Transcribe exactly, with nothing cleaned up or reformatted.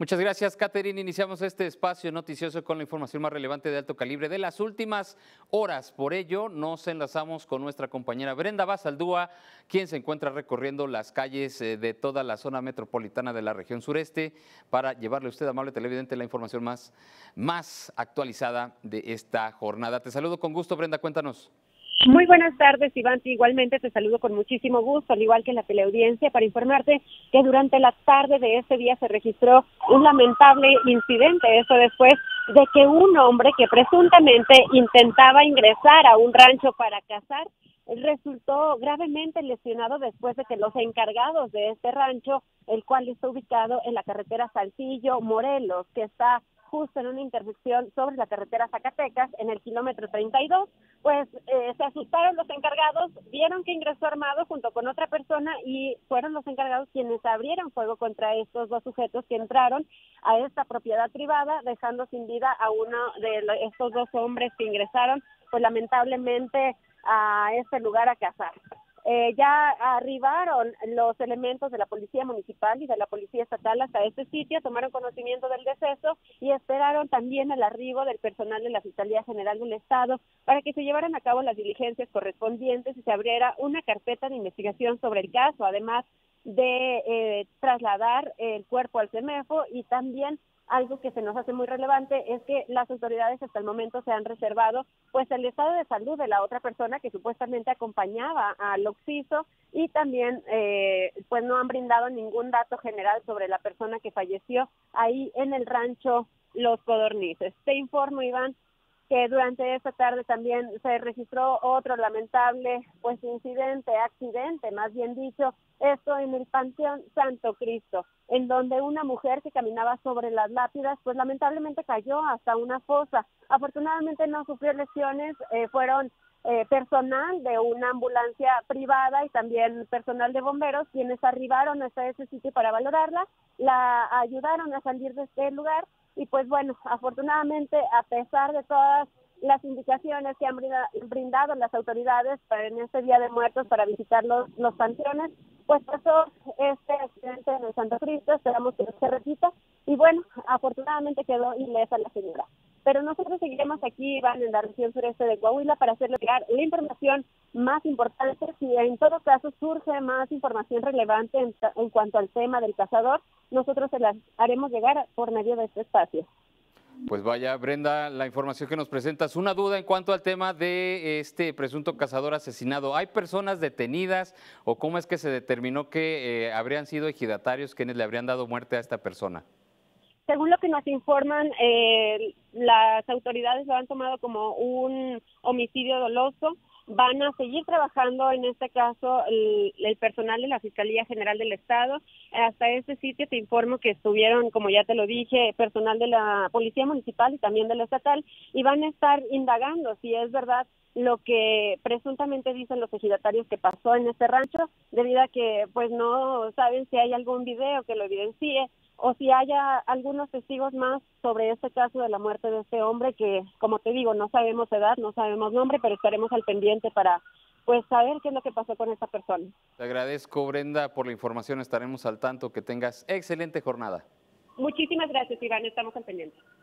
Muchas gracias, Catherine. Iniciamos este espacio noticioso con la información más relevante de alto calibre de las últimas horas. Por ello, nos enlazamos con nuestra compañera Brenda Basaldúa, quien se encuentra recorriendo las calles de toda la zona metropolitana de la región sureste para llevarle a usted, amable televidente, la información más, más actualizada de esta jornada. Te saludo con gusto, Brenda, cuéntanos. Muy buenas tardes, Iván. Igualmente te saludo con muchísimo gusto, al igual que la teleaudiencia, para informarte que durante la tarde de este día se registró un lamentable incidente. Eso después de que un hombre que presuntamente intentaba ingresar a un rancho para cazar resultó gravemente lesionado después de que los encargados de este rancho, el cual está ubicado en la carretera Saltillo-Morelos, que está justo en una intersección sobre la carretera Zacatecas, en el kilómetro treinta y dos, pues eh, se asustaron los encargados, vieron que ingresó armado junto con otra persona y fueron los encargados quienes abrieron fuego contra estos dos sujetos que entraron a esta propiedad privada, dejando sin vida a uno de estos dos hombres que ingresaron, pues lamentablemente a este lugar a cazar. Eh, ya arribaron los elementos de la Policía Municipal y de la Policía Estatal hasta este sitio, tomaron conocimiento del deceso y esperaron también el arribo del personal de la Fiscalía General del Estado para que se llevaran a cabo las diligencias correspondientes y se abriera una carpeta de investigación sobre el caso, además de eh, trasladar el cuerpo al CEMEFO. Y también algo que se nos hace muy relevante es que las autoridades hasta el momento se han reservado pues el estado de salud de la otra persona que supuestamente acompañaba al occiso, y también eh, pues no han brindado ningún dato general sobre la persona que falleció ahí en el rancho Los Codornices. Te informo, Iván, que durante esta tarde también se registró otro lamentable pues incidente, accidente, más bien dicho, esto en el Panteón Santo Cristo, en donde una mujer que caminaba sobre las lápidas pues lamentablemente cayó hasta una fosa. Afortunadamente no sufrió lesiones, eh, fueron eh, personal de una ambulancia privada y también personal de bomberos quienes arribaron hasta ese sitio para valorarla, la ayudaron a salir de este lugar. Y pues bueno, afortunadamente, a pesar de todas las indicaciones que han brindado las autoridades para en este Día de Muertos para visitar los, los panteones, pues pasó este accidente en el Santo Cristo, esperamos que no se repita, y bueno, afortunadamente quedó ilesa la señora. Pero nosotros seguiremos aquí, Iván, en la región sureste de Coahuila para hacerle llegar la información más importante. Si en todo caso surge más información relevante en, en cuanto al tema del cazador, nosotros se las haremos llegar por medio de este espacio. Pues vaya, Brenda, la información que nos presentas. Una duda en cuanto al tema de este presunto cazador asesinado. ¿Hay personas detenidas o cómo es que se determinó que eh, habrían sido ejidatarios quienes le habrían dado muerte a esta persona? Según lo que nos informan, eh, las autoridades lo han tomado como un homicidio doloso. Van a seguir trabajando, en este caso, el, el personal de la Fiscalía General del Estado. Hasta este sitio te informo que estuvieron, como ya te lo dije, personal de la Policía Municipal y también de la Estatal, y van a estar indagando si es verdad lo que presuntamente dicen los ejidatarios que pasó en este rancho, debido a que pues no saben si hay algún video que lo evidencie o si haya algunos testigos más sobre este caso de la muerte de este hombre que, como te digo, no sabemos edad, no sabemos nombre, pero estaremos al pendiente para pues saber qué es lo que pasó con esta persona. Te agradezco, Brenda, por la información, estaremos al tanto, que tengas excelente jornada. Muchísimas gracias, Iván, estamos al pendiente.